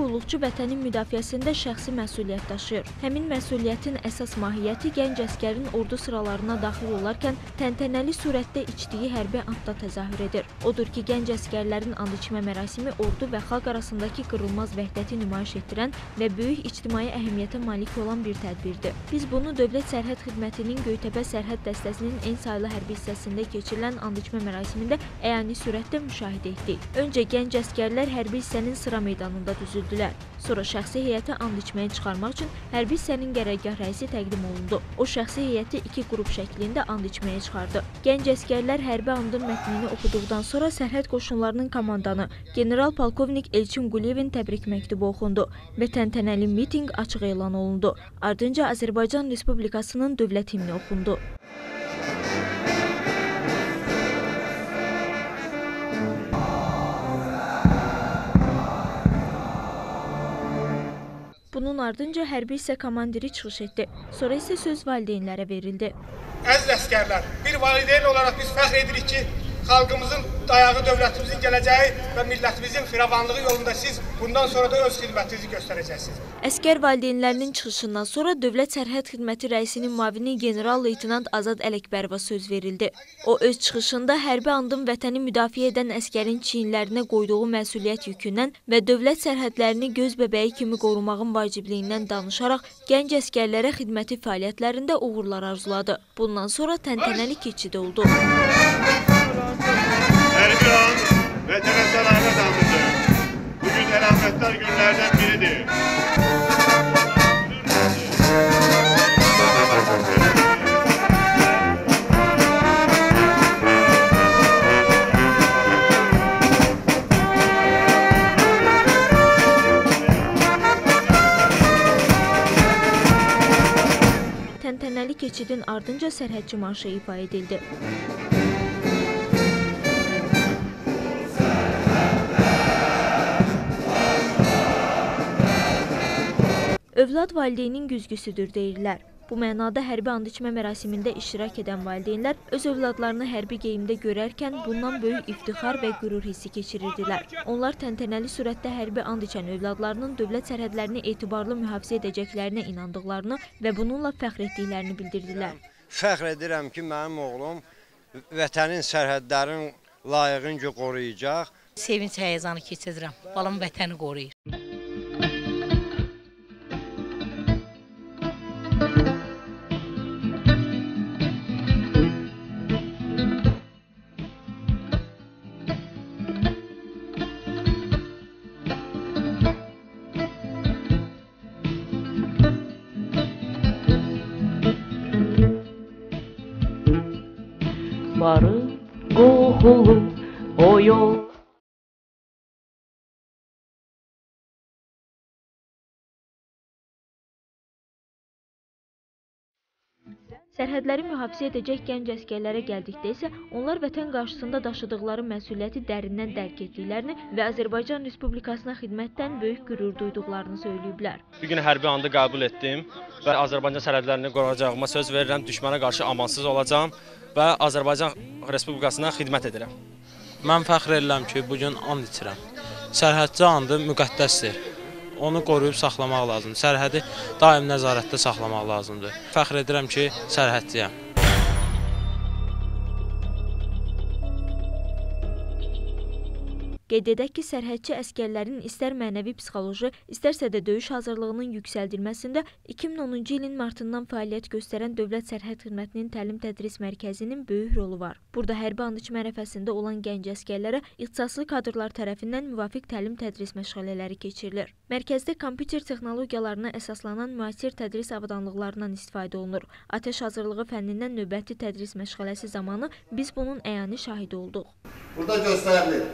qulluqçu vətənin müdafiəsində şəxsi məsuliyyət daşıyır. Həmin məsuliyyətin əsas mahiyyəti gənc əskərin ordu sıralarına daxil olarkən təntənəli surətdə içdiyi hərbi andda təzahür edir. Odur ki, gənc əskərlərin and içmə mərasimi ordu və xalq arasındakı qırılmaz vəhdəti nümayiş etdirən və böyük ictimai əhəmiyyətə malik olan bir tədbirdir. Biz bunu Dövlət Sərhəd Xidmətinin Göytəpə Sərhəd Dəstəsinin en saylı hərbi hissəsində keçirilən and içmə mərasimində əyani surətdə müşahidə etdik. Öncə gənc əskərlər hərbi hissənin sıra meydanında düzüldülər. Sonra şəxsi heyəti and içməyə çıxarmaq üçün hərbi hissənin qərargah rəisi təqdim olundu. O şəxsi heyəti 2 qrup şəklində and içməyə çıxardı. Gənc əskərlər hərbi andın mətnini oxuduqdan sonra sərhəd qoşunlarının komandanı general-polkovnik Elçin Quliyevin təbrik məktubu oxundu və təntənəli mitinq açıq elan olundu. Ardınca Azərbaycan Respublikasının dövlət himni oxundu. Bunun ardınca hərbi hissə komandiri çıxış etdi. Sonra isə söz valideynlərə verildi. Əziz əskərlər, bir valideyn olaraq biz fəxr edirik ki, xalqımızın dayağı dövlətimizin gələcəyi və millətimizin firavanlığı yolunda siz bundan sonra da öz xidmətinizi göstərəcəksiniz. Əskər valideynlərinin çıxışından sonra Dövlət Sərhəd Xidməti rəisinin müavini general-leytenant Azad Ələkbərova söz verildi. O öz çıxışında hərbi andın vətəni müdafiə edən əskərin çiyinlərinə qoyduğu məsuliyyət yükündən və dövlət sərhədlərini göz bəbəyi kimi qorumağın vacibliyindən danışaraq gənc əskərlərə xidməti fəaliyyətlərində uğurlar arzuladı. Bundan sonra təntənəli keçid oldu. Hərbi and vətənə səlahiyyət anıdır. Bugün əlamətdar günlərdən biridir. Təntənəli keçidin ardınca sərhədçi marşı ifa edildi. Övlad valideynin güzgüsüdür deyirlər. Bu mənada hərbi and içmə mərasimində iştirak edən valideynlər öz övladlarını hərbi geyimdə görərkən bundan böyük iftixar və qürur hissi keçirirdilər. Onlar təntənəli surətdə hərbi and içən övladlarının dövlət sərhədlərini etibarlı mühafizə edəcəklərinə inandıqlarını və bununla fəxr etdiklərini bildirdilər. Fəxr edirəm ki, mənim oğlum vətənin sərhədlərini layiqincə qoruyacaq. Sevinç həyəcanı keçirirəm. Balam vətəni qoruyur. Varıp qoxulu o yol. Sərhədləri mühafizə edəcək gənc əskərlərə gəldikdə isə onlar vətən qarşısında daşıdıqları məsuliyyəti dərindən dərk etdiklərini və Azərbaycan Respublikasına xidmətdən böyük qürur duyduqlarını söyləyiblər. Bugün hərbi andı qəbul etdim və Azərbaycan sərhədlərini qoruyacağıma söz verirəm, düşmənə qarşı amansız olacağam və Azərbaycan Respublikasına xidmət edirəm. Mən fəxr edirəm ki, bugün and içirəm. Sərhədçi andı müqəddəsdir. Onu qoruyub saxlamaq lazımdır. Sərhədi daim nəzarətdə saxlamaq lazımdır. Fəxr edirəm ki, sərhədçiyəm. Qeyd edək ki, sərhədçi əskərlərin istər mənəvi psixoloji, istərsə də döyüş hazırlığının yüksəldilməsində 2010-cu ilin martından fəaliyyət göstərən Dövlət Sərhəd Xidmətinin təlim-tədris mərkəzinin böyük rolu var. Burada hərbi and içmə ərəfəsində olan gənc əskərlərə ixtisaslı kadrlar tərəfindən müvafiq təlim-tədris məşğələləri keçirilir. Mərkəzdə kompüter texnologiyalarına əsaslanan müasir tədris avadanlıqlarından istifadə olunur. Atəş hazırlığı fənnindən növbəti tədris məşğələsi zamanı biz bunun əyani şahidi olduq. Burada göstərilir.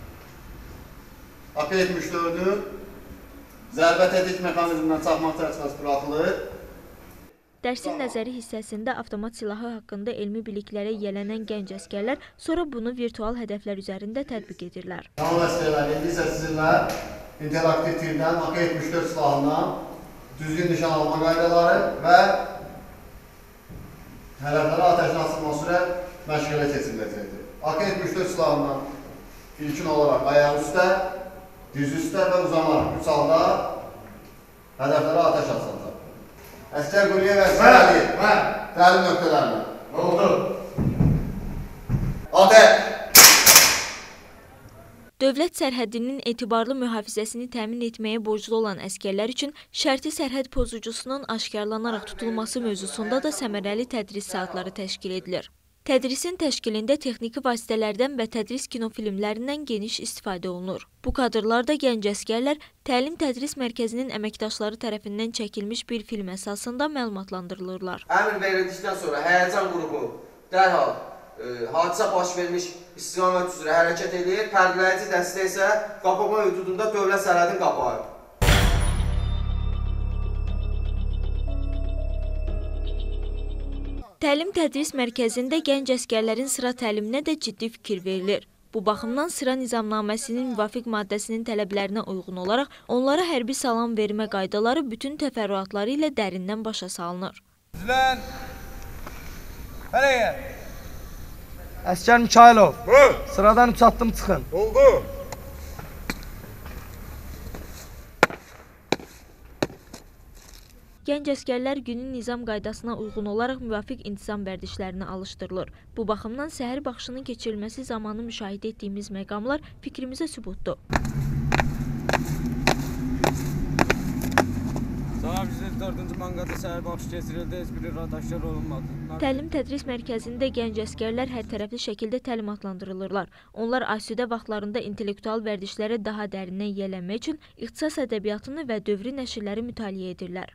AK-74-ün zərbə tədik mexanizmindən çaxmaq çərçivəsi buraxılır. Dərsin nəzəri hissəsində avtomat silahı haqqında elmi biliklərə yiyələnən gənc əskərlər sonra bunu virtual hədəflər üzərində tətbiq edirlər. Tamam əskərlər, indi isə sizinlə interaktiv tirdən AK-74 silahından düzgün nişan alma qaydaları və hədəflərə atəşin açılması üzrə məşğələ keçiriləcəkdir. AK-74 silahından ilkin olaraq ayaq üstə, dizüstə və uzanaraq 3 halda hədəflərə atəş açılacaq. Əskər Quliyev əskər Əliyev, təlim nöqtələrinə. Oldu. Atəş! Dövlət sərhədinin etibarlı mühafizəsini təmin etməyə borclu olan əskərlər üçün şərti sərhəd pozucusunun aşkarlanaraq tutulması mövzusunda da səmərəli tədris saatları təşkil edilir. Tədrisin təşkilində texniki vasitələrdən və tədris kinofilmlərindən geniş istifadə olunur. Bu kadrlarda gənc əskərlər təlim-tədris mərkəzinin əməkdaşları tərəfindən çəkilmiş bir film əsasında məlumatlandırılırlar. Əmr verildikdən sonra həyəcan qrupu dərhal hadisə baş vermiş istiqamət üzrə hərəkət edir. Fərqləyici dəstə isə qapama hüdudunda dövlət sərhədini qapayır. Təlim-tədris mərkəzində gənc əskərlərin sıra təliminə də ciddi fikir verilir. Bu baxımdan sıra nizamnaməsinin müvafiq maddəsinin tələblərinə uyğun olaraq onlara hərbi salam vermə qaydaları bütün təfərrüatları ilə dərindən başa salınır. Düzlən! Hələyə! Əskər Mikailov, sıradan 3 addım çıxın. Oldu. Gənc əskərlər günün nizam qaydasına uyğun olaraq müvafiq intizam vərdişlərinə alışdırılır. Bu baxımdan səhər baxışının keçirilməsi zamanı müşahidə etdiyimiz məqamlar fikrimizə sübutdur. Cənab 104-cü manqada səhər baxış keçirildi, heç bir radaşlar olunmadı. Təlim-tədris mərkəzində gənc əskərlər hər tərəfli şəkildə təlimatlandırılırlar. Onlar asudə vaxtlarında intellektual vərdişlərə daha dərindən yiyələnmək üçün ixtisas ədəbiyyatını və dövri nəşrləri mütaliə edirlər.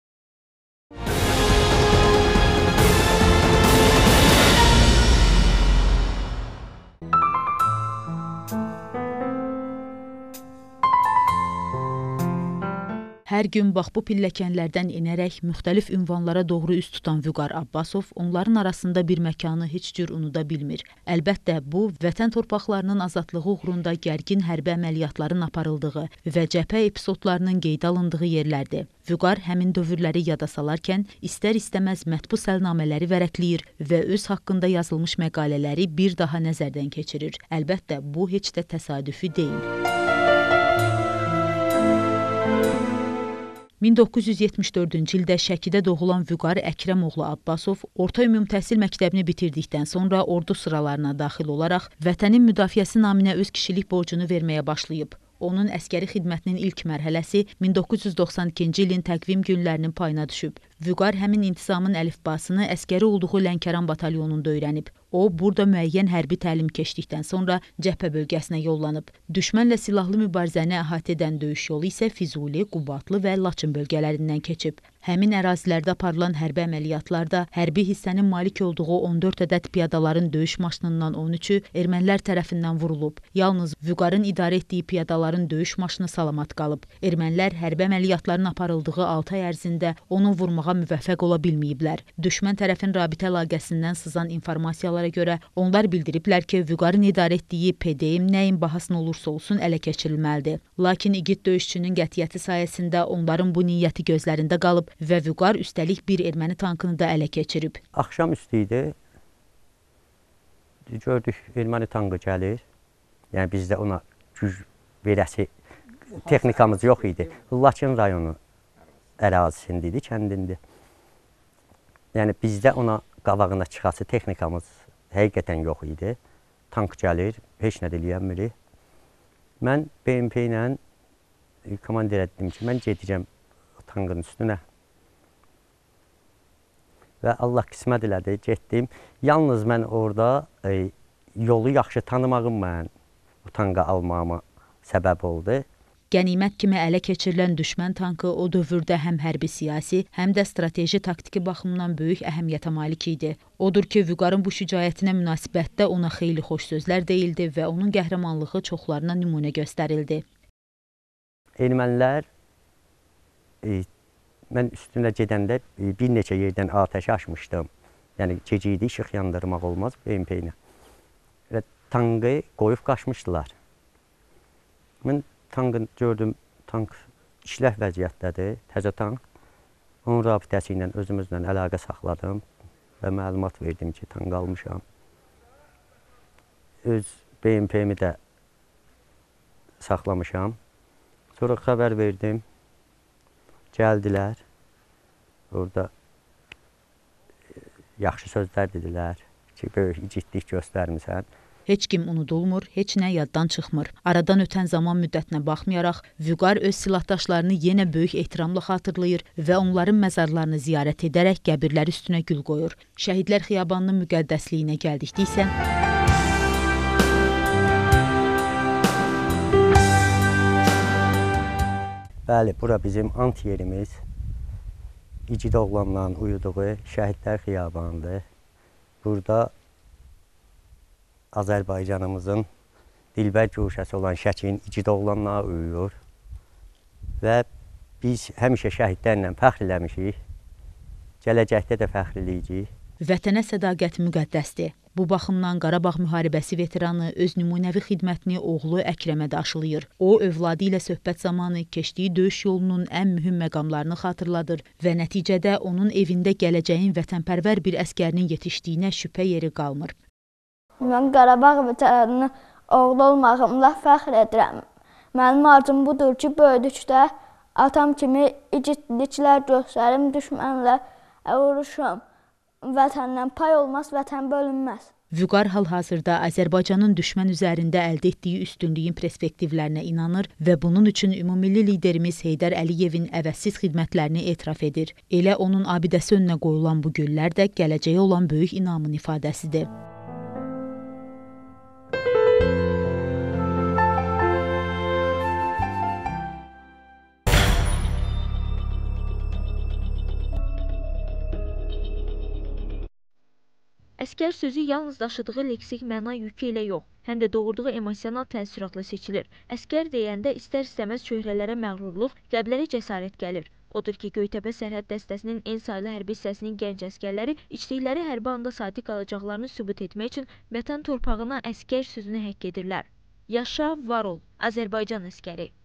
Hər gün bax bu pilləkənlərdən enərək müxtəlif ünvanlara doğru üst tutan Vüqar Abbasov onların arasında bir məkanı heç cür unuda bilmir. Əlbəttə, bu, vətən torpaqlarının azadlığı uğrunda gərgin hərbi əməliyyatların aparıldığı və cəbhə epizodlarının qeydə alındığı yerlərdir. Vüqar həmin dövrləri yada salarkən istər-istəməz mətbu səlnamələri vərəqləyir və öz haqqında yazılmış məqalələri bir daha nəzərdən keçirir. Əlbəttə, bu heç də təsadüfi deyil. 1974-cü ildə Şəkidə doğulan Vüqar Əkrəmoğlu Abbasov orta ümumi təhsil məktəbini bitirdikdən sonra ordu sıralarına daxil olaraq vətənin müdafiəsi naminə öz kişilik borcunu verməyə başlayıb. Onun əskəri xidmətinin ilk mərhələsi 1992-ci ilin təqvim günlərinin payına düşüb. Vüqar həmin intizamın əlifbasını əskəri olduğu Lənkəran batalyonunda öyrənib. O, burada müəyyən hərbi təlim keçdikdən sonra cəbhə bölgəsinə yollanıb. Düşmənlə silahlı mübarizəni əhatə edən döyüş yolu isə Füzuli, Qubadlı və Laçın bölgələrindən keçib. Həmin ərazilərdə aparılan hərbi əməliyyatlarda hərbi hissənin malik olduğu 14 ədəd piyadaların döyüş maşınından 13-ü ermənilər tərəfindən vurulub. Yalnız Vüqarın idarə etdiyi piyadaların döyüş maşını salamat qalıb. Ermənilər hərbi əməliyyatların aparıldığı 6 ay ərzində onu vurmağa müvəffəq ola bilməyiblər. Düşmən tərəfin rabitə əlaqəsindən sızan informasiyalara görə onlar bildiriblər ki, Vüqarın idarə etdiyi PDM nəyin bahasına olursa olsun ələ keçirilməlidir. Lakin igid döyüşçünün qətiyyəti sayəsində onların bu niyyəti gözlərində qalıb və Vüqar üstəlik bir erməni tankını da ələ keçirib. Axşam üstü idi. Gördük, erməni tankı gəlir. Yəni bizdə ona güc verəsi texnikamız yox idi. Laçın rayonu ərazisində idi, kəndində. Yəni bizdə ona qabağına çıxası texnikamız həqiqətən yox idi. Tank gəlir, heç nə də eləyəmirik. Mən BMP ilə komandirə dedim ki, mən gedəcəm tankın üstünə. Və Allah qismət elədi, getdim. Yalnız mən orada yolu yaxşı tanımağım mən bu tanka almağıma səbəb oldu. Qənimət kimi ələ keçirilən düşmən tankı o dövrdə həm hərbi siyasi, həm də strateji taktiki baxımdan böyük əhəmiyyətə malik idi. Odur ki, Vüqarın bu şücaətinə münasibətdə ona xeyli xoş sözlər deyildi və onun qəhrəmanlığı çoxlarına nümunə göstərildi. Ermənilər mən üstünə gedəndə bir neçə yerdən atəş açmışdım. Yəni gecə idi, işıq yandırmaq olmaz BMP ilə. Və tankı qoyub qaçmışdılar. Mən tankı gördüm, tank işləh vəziyyətdədir, təzə tank. Onun rabitəsi ilə özümüzlə əlaqə saxladım və məlumat verdim ki, tank almışam. Öz BMP-mi də saxlamışam. Sonra xəbər verdim. Gəldilər. Orada yaxşı sözlər dedilər ki, böyük igidlik göstərmisən. Heç kim unudulmur, heç nə yaddan çıxmır. Aradan ötən zaman müddətinə baxmayaraq, Vüqar öz silahdaşlarını yenə böyük ehtiramla xatırlayır və onların məzarlarını ziyarət edərək qəbirlər üstünə gül qoyur. Şəhidlər Xiyabanının müqəddəsliyinə gəldikdə isə bəli, bura bizim ant yerimiz. İgid oğlanların uyuduğu Şəhidlər Xiyabanıdır. Burada Azərbaycanımızın dilbər guşəsi olan Şəkin igid oğlanlara uyuyur və biz həmişə şəhidlərlə fəxr eləmişik, gələcəkdə də fəxr eləyəcəyik. Vətənə sədaqət müqəddəsdir. Bu baxımdan Qarabağ müharibəsi veteranı öz nümunəvi xidmətini oğlu Əkrəmə də aşılayır. O, övladı ilə söhbət zamanı keçdiyi döyüş yolunun ən mühüm məqamlarını xatırladır və nəticədə onun evində gələcəyin vətənpərvər bir əskərinin yetişdiyinə şübhə yeri qalmır. Mən Qarabağ veteranının oğlu olmağımla fəxr edirəm. Mənim arzum budur ki, böyüdükdə atam kimi igidliklər göstərim, düşmənlə vuruşum. Vətəndən pay olmaz, vətən bölünməz. Vüqar hal-hazırda Azərbaycanın düşmən üzərində əldə etdiyi üstünlüyün perspektivlərinə inanır və bunun üçün ümumilli liderimiz Heydər Əliyevin əvəzsiz xidmətlərini etiraf edir. Elə onun abidəsi önünə qoyulan bu güllər də gələcəyə olan böyük inamın ifadəsidir. Əskər sözü yalnız daşıdığı leksik məna yükü ilə yox, həm də doğurduğu emosional təəssüratla seçilir. Əskər deyəndə istər-istəməz çöhrələrə məğrurluq, qəlblərə cəsarət gəlir. Odur ki, Göytəpə sərhəd dəstəsinin en saylı hərbi hissəsinin gənc əskərləri içdikləri hərbi anda sadiq qalacaqlarını sübut etmək üçün vətən torpağına əskər sözünü həkk edirlər. Yaşa, var ol, Azərbaycan əskəri.